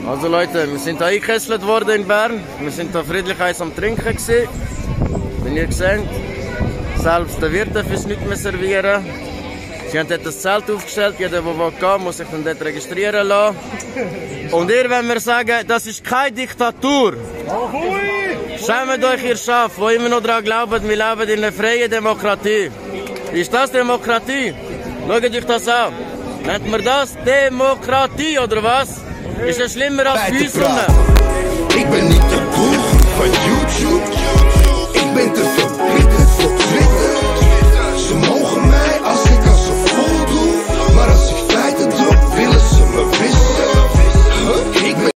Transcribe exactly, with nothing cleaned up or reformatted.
Also Leute, wir sind hier eingekesselt worden in Bern. Wir sind hier friedlich eins am Trinken gewesen. Wenn ihr seht, selbst der Wirt darf uns nicht mehr servieren. Sie haben dort das Zelt aufgestellt. Jeder, der gehen muss sich dann dort registrieren lassen. Und ihr, wenn wir sagen, das ist keine Diktatur. Schämt euch, ihr Schaf, die immer noch daran glauben, wir leben in einer freien Demokratie. Ist das Demokratie? Schaut euch das an. Nennt man das Demokratie, oder was? Ist es schlimmer als Füße?